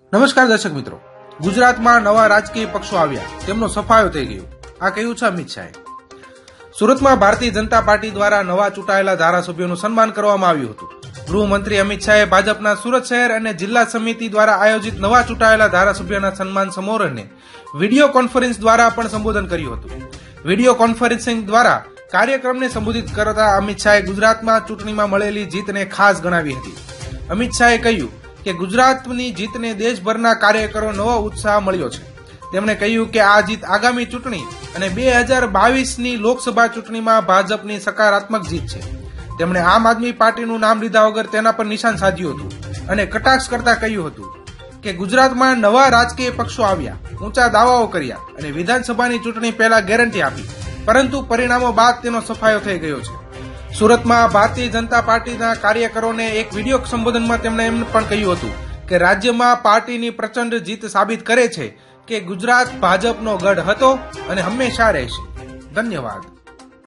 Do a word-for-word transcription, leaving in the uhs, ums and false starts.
નમસ્કાર દર્શક મિત્રો, ગુજરાતમાં નવા રાજકીય પક્ષો આવ્યા, તેમનો સફાયો થઈ ગયો, આ કહ્યું છે અમિત શાહે. સુરતમાં ભારતીય જનતા પાર્ટી દ્વારા નવા ચૂંટાયેલા ધારાસભ્યોનું સન્માન કરવામાં આવ્યું હતું. ગૃહમંત્રી અમિત શાહે ભાજપના સુરત શહેર અને જિલ્લા સમિતિ દ્વારા આયોજિત નવા ચૂંટાયેલા ધારાસભ્યોના સન્માન સમારોહને વિડીયો કોન્ફરન્સ દ્વારા પણ સંબોધન કર્યું હતું. વિડીયો કોન્ફરન્સિંગ દ્વારા કાર્યક્રમને સંબોધિત કરતા અમિત શાહે ગુજરાતમાં ચૂંટણીમાં મળેલી જીતને ખાસ ગણાવી હતી. અમિત શાહે કહ્યું કે ગુજરાતની જીતને દેશભરના કાર્યકરો નવો ઉત્સાહ મળ્યો છે. તેમણે કહ્યું કે આ જીત આગામી ચૂંટણી અને બે હજાર બાવીસની લોકસભા ચૂંટણીમાં ભાજપની સકારાત્મક જીત છે. તેમણે આમ આદમી પાર્ટીનું નામ લીધા વગર તેના પર નિશાન સાધ્યું હતું અને કટાક્ષ કરતા કહ્યું હતું કે ગુજરાતમાં નવા રાજકીય પક્ષો આવ્યા, ઊંચા દાવાઓ કર્યા અને વિધાનસભાની ચૂંટણી પહેલા ગેરંટી આપી, પરંતુ પરિણામો બાદ તેનો સફાયો થઈ ગયો છે. સુરતમાં ભારતીય જનતા પાર્ટીના કાર્યકરોને એક વિડીયો સંબોધનમાં તેમણે એમ પણ કહ્યું હતું કે રાજ્યમાં પાર્ટીની પ્રચંડ જીત સાબિત કરે છે કે ગુજરાત ભાજપનો ગઢ હતો અને હંમેશા રહેશે. ધન્યવાદ.